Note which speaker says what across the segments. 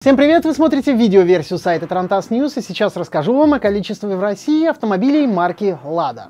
Speaker 1: Всем привет! Вы смотрите видеоверсию сайта Tarantas News, и сейчас расскажу вам о количестве в России автомобилей марки Lada.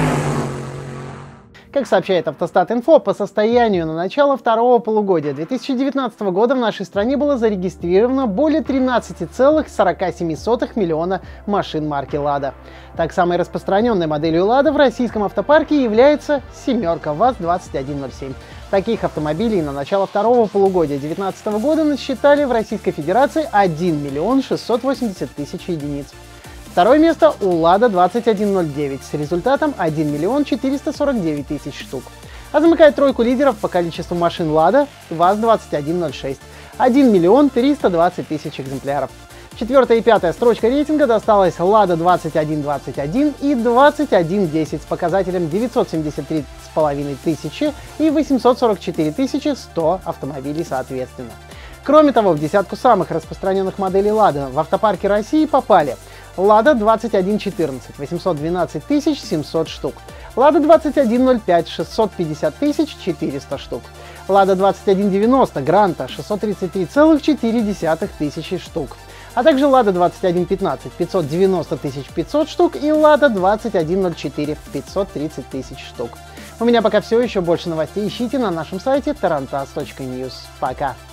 Speaker 1: Как сообщает Автостат.Инфо, по состоянию на начало второго полугодия 2019 года в нашей стране было зарегистрировано более 13,47 миллиона машин марки Lada. Так, самой распространенной моделью Lada в российском автопарке является «семерка» ВАЗ-2107. Таких автомобилей на начало второго полугодия 2019 года насчитали в Российской Федерации 1 миллион 680 тысяч единиц. Второе место у Lada 2109 с результатом 1 миллион 449 тысяч штук. А замыкает тройку лидеров по количеству машин Lada ВАЗ-2106 – 1 миллион 320 тысяч экземпляров. Четвертая и пятая строчка рейтинга досталась Lada 2121 и 2110 с показателем 973,5 тысячи и 844 100 автомобилей соответственно. Кроме того, в десятку самых распространенных моделей Lada в автопарке России попали Lada 2114 – 812 700 штук, Lada 2105 – 650 400 штук, Lada 2190 Granta – 633,4 тысячи штук, а также Lada 2115 – 590 500 штук и Lada 2104 – 530 тысяч штук. У меня пока все, еще больше новостей ищите на нашем сайте tarantas.news. Пока!